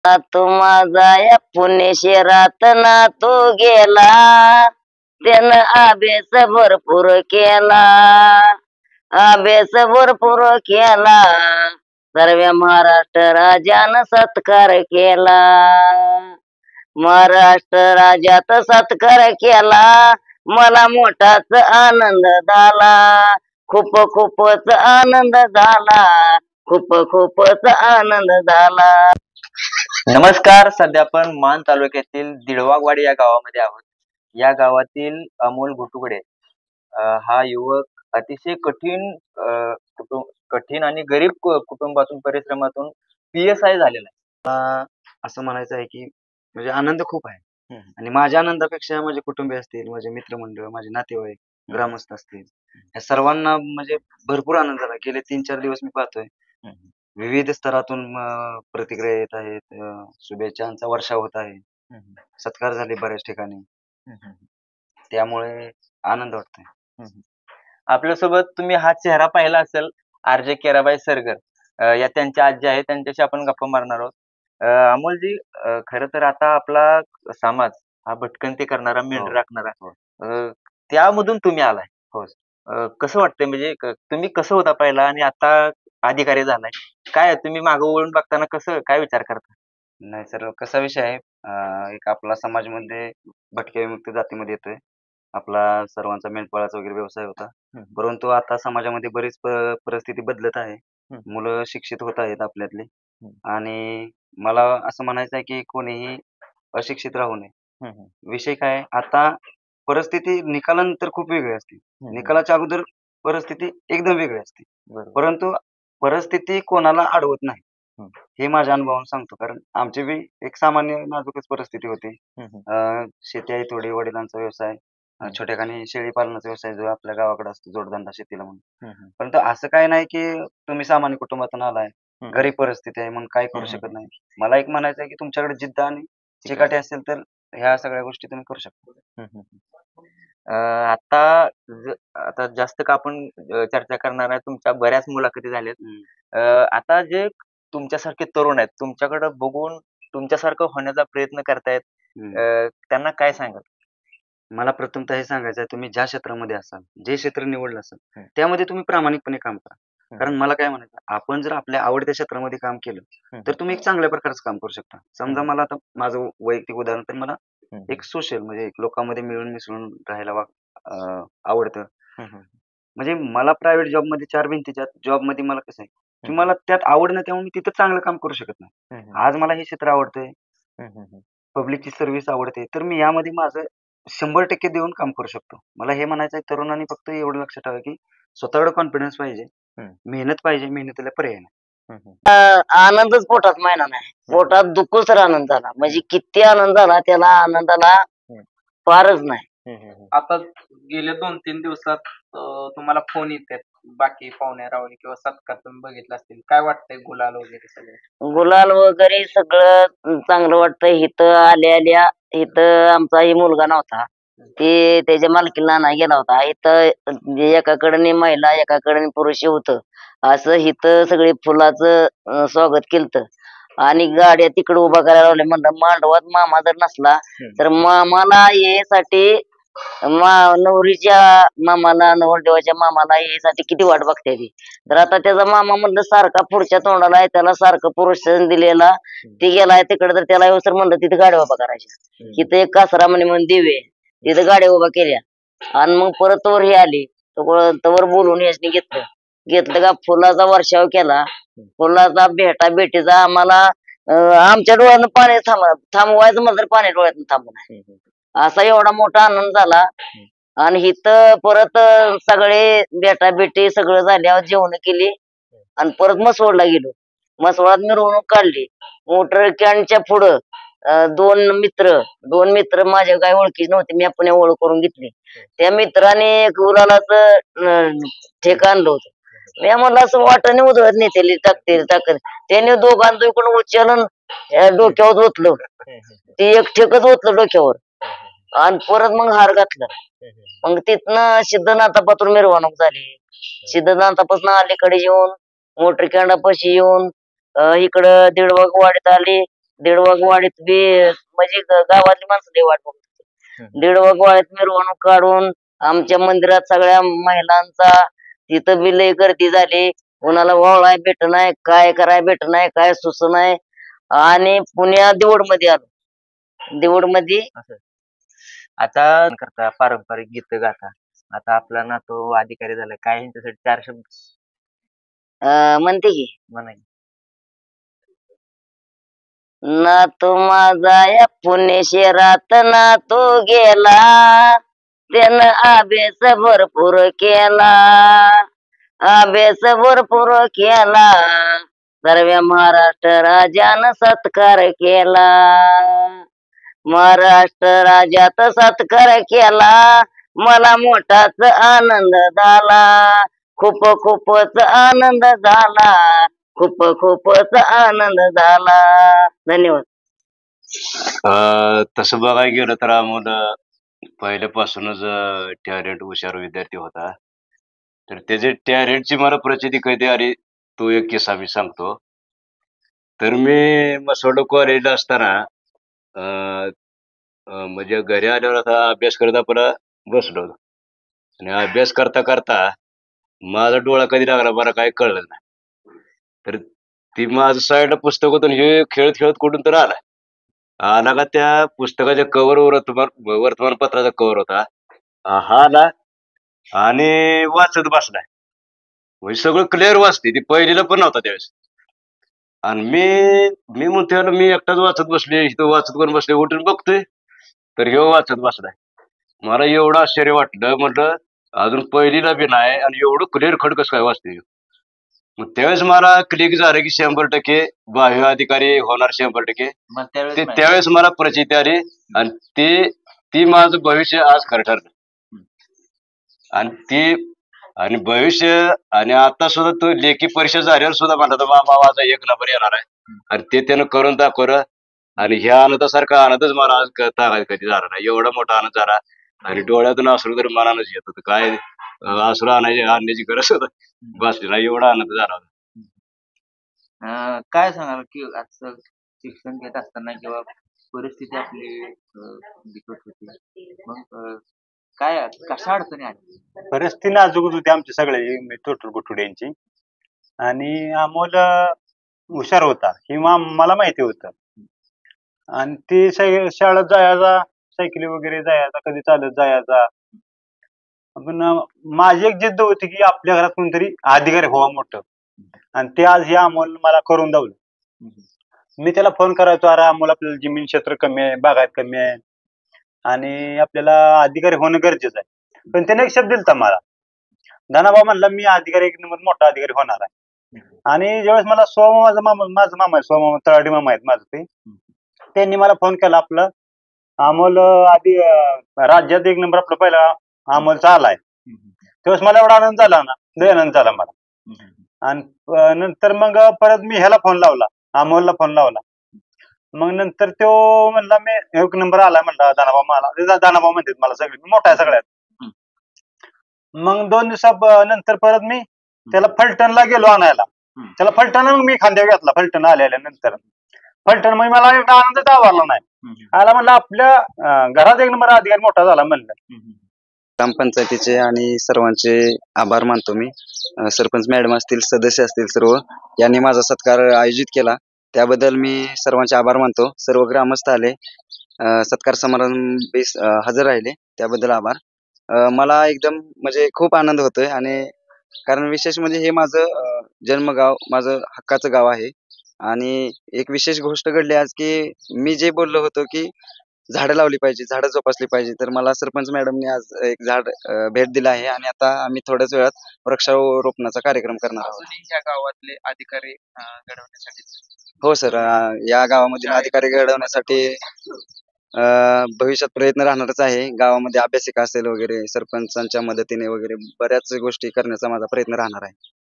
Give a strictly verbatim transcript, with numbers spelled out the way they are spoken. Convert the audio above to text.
तो माझा या पुणे शहरात ना तो गेला, त्यानं अभ्यास भरपूर केला, अभ्यास भरपूर केला, सर्व महाराष्ट्र राजानं सत्कार केला, महाराष्ट्र राजात सत्कार केला, मला मोठाच आनंद झाला, खूप खूपच आनंद झाला, खूप खूपच आनंद झाला. नमस्कार. सध्या आपण मान तालुक्यातील दिडवागवाडी या गावामध्ये आहोत. या गावातील अमोल घुटुगडे हा युवक अतिशय कठीण कुटुंब कठीण आणि गरीब कुटुंबातून परिश्रमातून पी एस आय झालेला आहे. असं म्हणायचं आहे की म्हणजे आनंद खूप आहे आणि माझ्या आनंदापेक्षा माझे कुटुंबीय असतील, माझे मित्रमंडळ, माझे नातेवाईक, ग्रामस्थ असतील, या सर्वांना म्हणजे भरपूर आनंद झाला. गेले तीन चार दिवस मी पाहतोय विविध स्तरातून प्रतिक्रिया येत आहेत, शुभेच्छांचा वर्षाव होत आहे, सत्कार झाले बऱ्याच ठिकाणी, त्यामुळे आनंद वाटतोय. आपल्यासोबत तुम्ही हा चेहरा पाहिला असेल, आरजे केराबाई सरगर या त्यांच्या आजी आहेत, त्यांच्याशी आपण गप्पा मारणार आहोत. अमोलजी, खर तर आता आपला समाज हा भटकंती करणारा, मेंढ राखणारा, त्यामधून तुम्ही आलाय. हो. कसं वाटतंय, म्हणजे तुम्ही कसं होता पहिला आणि आता अधिकारी झालाय, काय तुम्ही मागं वळून बघताना कसं काय विचार करता? नाही सर, कसा विषय आहे, एक आपला समाजमध्ये भटक्या विमुक्त जातीमध्ये येतोय. आपला सर्वांचा मेंढपाळाचा वगैरे व्यवसाय होता, परंतु आता समाजामध्ये बरीच परिस्थिती बदलत आहे. मुलं शिक्षित होत आहेत आपल्यातली, आणि मला असं म्हणायचं आहे की कोणीही अशिक्षित राहू नये. विषय काय, आता परिस्थिती निकालानंतर खूप वेगळी असते, निकालाच्या अगोदर परिस्थिती एकदम वेगळी असते, परंतु परिस्थिती कोणाला अडवत नाही, हे माझ्या अनुभवावरून सांगतो. कारण आमची बी एक सामान्य नाजूकच परिस्थिती होती. शेती आहे थोडी, वडिलांचा व्यवसाय, छोट्याखानी शेळी पालनाचा व्यवसाय जो आपल्या गावाकडे असतो, जोडधंदा शेतीला म्हणून. परंतु असं काय नाही की तुम्ही सामान्य कुटुंबातून आलाय, गरीब परिस्थिती आहे म्हणून काय करू शकत नाही. मला एक म्हणायचं आहे की तुमच्याकडे जिद्द आणि चिकाटी असेल तर ह्या सगळ्या गोष्टी तुम्ही करू शकता. आता आता जास्त का आपण चर्चा करणार आहे, तुमच्या बऱ्याच मुलाखती झाल्यात. आता जे तुमच्यासारखे तरुण आहेत, तुमच्याकडे बघून तुमच्यासारखं होण्याचा प्रयत्न करतायत, त्यांना काय सांगाल? मला प्रथमतः हे सांगायचं आहे, तुम्ही ज्या क्षेत्रामध्ये असाल, जे क्षेत्र निवडलं असेल, त्यामध्ये तुम्ही प्रामाणिकपणे काम करा. कारण मला काय म्हणायचं, आपण जर आपल्या आवडत्या क्षेत्रामध्ये काम केलं तर तुम्ही एक चांगल्या प्रकारचं काम करू शकता. समजा मला आता माझं वैयक्तिक उदाहरण, तर मला एक सोशल म्हणजे एक लोकांमध्ये मिळून मिसळून राहायला आवडतं. म्हणजे मला प्रायव्हेट जॉबमध्ये, चार भिंतीच्या जॉबमध्ये मला कसं आहे की मला त्यात आवड नाही, त्यामुळे मी तिथं चांगलं काम करू शकत नाही. आज मला हे क्षेत्र आवडतंय, पब्लिकची सर्व्हिस आवडते, तर मी यामध्ये माझं शंभर टक्के देऊन काम करू शकतो. मला हे म्हणायचं आहे, तरुणांनी फक्त एवढं लक्षात ठेवा की स्वतःकडे कॉन्फिडन्स पाहिजे, मेहनत पाहिजे, मेहनतीला पर्याय नाही. आनंदच पोटात महिना नाही, पोटात दुःखच तर आनंद झाला. म्हणजे किती आनंद झाला, त्याला आनंदाला फारच नाही. आता गेल्या दोन तीन दिवसात तुम्हाला फोन येतात बाकी पाहुण्या रावणी किंवा सत्कार तुम्ही बघितला असतील, काय वाटतंय? गुलाल वगैरे सगळं गुलाल वगैरे सगळं चांगलं वाटतंय. इथं आल्या आल्या इथं आमचाही मुलगा नव्हता, ते त्याच्या मालकीला नाही गेला होता. इथं एकाकडे महिला एकाकडे पुरुष होतं, असं इथं सगळी फुलाचं स्वागत केलं. आणि गाड्या तिकडे उभा करायला लावल्या. म्हणलं मांडवात मामा जर नसला तर मामाला यासाठी, नवरीच्या मामाला, नवरदेवाच्या मामाला यासाठी किती वाट बघते ती. तर आता त्याचा मामा म्हणलं सारखा पुढच्या तोंडाला आहे, त्याला सारखं पुरुष दिलेला, ती गेलाय तिकडे, तर त्याला सर म्हणलं तिथे गाड्या उभा करायच्या. तिथं एक कासरा म्हणे म्हणून दिवे, तिथं गाड्या उभा केल्या. आणि मग परत वर ही आली, तवर बोलून याचनी घेतलं घेतलं का फुलाचा वर्षाव केला. फुलाचा भेटा भेटीचा आम्हाला आमच्या डोळ्यानं पाणी थांब थांबवायचं म्हणलं पाणी डोळ्यातून थांबू नाही, असा एवढा मोठा आनंद झाला. आणि इथं परत सगळे बेटा बेटी सगळं झाल्यावर जेवण केली आणि परत मसवडला गेलो. मसवडात मिरवणूक काढली. मोटर कॅनच्या पुढं दोन मित्र दोन मित्र माझ्या काही ओळखीच नव्हते, मी आपण ओळख करून घेतली. त्या मित्राने गुलालाचं ठेका आणलं होतं. मी म्हणलं असं वाटाने उधळत नेते टाकते टाकत, त्याने दोघांचं इकडून उचलून डोक्यावर ओतलं, ती एक ठेकच ओतलं डोक्यावर आणि परत मग हार घातलं. मग तिथनं सिद्धनाथापासून मिरवणूक झाली. सिद्धनाथापासून अलीकडे येऊन मोटर कॅन्डापाशी येऊन इकडं दीडवाग वाडीत आली. दीडवागवाडीत बी म्हणजे ग- गावातली माणसं लय वाट बघत होती. दीडवागवाडीत मिरवणूक काढून आमच्या मंदिरात सगळ्या महिलांचा तिथं बी लय गर्दी झाली. कोणाला वळाय भेट नाही, काय कराय भेट नाही, काय सुच नाही. आणि पुण्या देऊळ मध्ये आलो. देऊळ मध्ये आता करता पारंपरिक गीत गाता. आता आपला ना तो अधिकारी झाला, काय ह्यांच्यासाठी चार शब्द अं, म्हणते की म्हणा की. ना तो माझा या पुणे शहरात ना तो गेला, त्यानं अभ्यास भरपूर केला, अभ्यास भरपूर केला, सर्व महाराष्ट्र राजानं सत्कार केला, महाराष्ट्र राजात सत्कार केला, मला मोठाच आनंद झाला, खूप खूपच आनंद झाला, खूप खूपच आनंद झाला. धन्यवाद. अं, तसं बघायला गेलं तर अमोल अं, पहिल्यापासूनच टॅलेंट हुशार विद्यार्थी होता. तर त्याचे टॅलेंटची मला प्रचिती कधी आली तो एक किस्सा मी सांगतो. तर मी मसोड कॉलेजला असताना अं, अं, म्हणजे घरी आल्यावर आता अभ्यास करत आपण बसलो आणि अभ्यास करता करता माझा डोळा कधी लागला मला काही कळलं नाही. तर ती माझं साईडला पुस्तक होतं आणि हे खेळत खेळत कुठून तर आला आला का त्या पुस्तकाच्या कव्हर वर्तमान वर्तमानपत्राचा कव्हर होता. हा हा आला आणि वाचत बसलाय. म्हणजे सगळं क्लिअर वाचते ती पहिलीला पण नव्हता त्यावेळेस. आणि मी मी म्हणतोय याला मी एकटाच वाचत बसले इथं वाचत कोण बसले उठून बघतोय तर ह्यो वाचत बसलाय. मला एवढं आश्चर्य वाटलं, म्हटलं अजून पहिलीला बी नाही आणि एवढं क्लिअर खड कसं काय वाचते. मग त्यावेळेस मला क्लिक झालं की शंभर टक्के बाह्य अधिकारी होणार शंभर टक्के. मग ते त्यावेळेस माहिती- त्यावेळेस मला प्रचिती आली आणि ते ती माझं भविष्य आज खरं ठरलं. आणि ती आणि भविष्य आणि आता सुद्धा तो लेखी परीक्षा झाल्यावर सुद्धा म्हणला तर मामा माझा एक नंबर येणार आहे आणि ते त्यानं करून दाखवलं. आणि ह्या आनंदासारखा आनंदच मला आज क- तागायत कधी झाला नाही. एवढा मोठा आनंद झाला आणि डोळ्यातून अश्रू तर मनानच येत होतं. काय अं, अश्रू आणायची आणण्याची गरज होत बसली नाही, एवढा आनंद झाला होता. अं, काय सांगाल की आजचं शिक्षण घेत असताना किंवा परिस्थिती आपली अं, बिकट होती, मग अं, काय कशा अडचणी आल्या? परिस्थिती नाजूकच होती आमची सगळ्याची टोटल गुठुड्यांची. आणि अमोल अं, हुशार होता हे मा- मला माहिती होतं. आणि ते सगळे शाळेत जायचा, सायकली वगैरे जायचा, कधी चालत जायचा. पण अं, माझी एक जिद्द होती की आपल्या घरात कोणतरी अधिकारी व्हावा मोठं. आणि ते आज हे अमोल मला करून दावलं. मी त्याला फोन करायचो, अरे अमोल आपल्याला जमीन क्षेत्र कमी आहे, बागायत कमी आहे आणि आपल्याला अधिकारी होणं गरजेचं आहे. पण त्याने एक शब्द दिलता मला, धनाभाऊ म्हणला मी अधिकारी एक नंबर मोठा अधिकारी होणार आहे. आणि ज्यावेळेस मला सोमा माझा मामा माझा मामा आहे, सोमा तळाडी मामा आहेत माझं ते, त्यांनी मला फोन केला, आपलं अमोल अं, आधी अं, राज्यात एक नंबर आपला पहिला अमोलचा आलाय. त्यावेळेस मला एवढा आनंद झाला ना, लय आनंद झाला मला. आणि अं, नंतर मग परत मी ह्याला फोन लावला, अमोलला फोन लावला. मग नंतर तो म्हणला मी एक नंबर आलाय म्हणला दानाभाऊ मला, दानाभाऊ म्हणतात मला सगळे, मी मोठा आहे सगळ्यात. मग दोन दिवसा ब- नंतर परत मी त्याला फलटणला गेलो आणायला. त्याला फलटण मग मी खांद्यावर घेतला फलटण आल्या नंतर. फलटण मग मला एवढा आनंद आवडला नाही. आला म्हणलं आपल्या अं, घरात एक नंबर अधिकारी मोठा झाला म्हणलं. ग्रामपंचायतीचे आणि सर्वांचे आभार मानतो मी. अ, सरपंच मॅडम असतील, सदस्य असतील, सर्व यांनी माझा सत्कार आयोजित केला त्याबद्दल मी सर्वांचे आभार मानतो. सर्व ग्रामस्थ आले, अ, सत्कार समारंभी अ, हजर राहिले त्याबद्दल आभार. अ, मला एकदम म्हणजे खूप आनंद होतोय आणि कारण विशेष म्हणजे हे माझं अ, जन्मगाव, माझं हक्काचं गाव आहे. आणि एक विशेष गोष्ट घडली आज की मी जे बोललो होतो की झाडं लावली पाहिजे, झाडं जोपासली पाहिजे, तर मला सरपंच मॅडमने आज एक झाड अ, भेट दिलं आहे आणि आता आम्ही थोड्याच वेळात वृक्षारोपणाचा कार्यक्रम करणार आहोत. अजूनही या गावातले अधिकारी अं, घडवण्यासाठी हो सर, या गावामधील अधिकारी घडवण्यासाठी अ, भविष्यात प्रयत्न राहणारच आहे. गावामध्ये अभ्यासिका असेल वगैरे, सरपंचांच्या मदतीने वगैरे बऱ्याच गोष्टी करण्याचा माझा प्रयत्न राहणार आहे.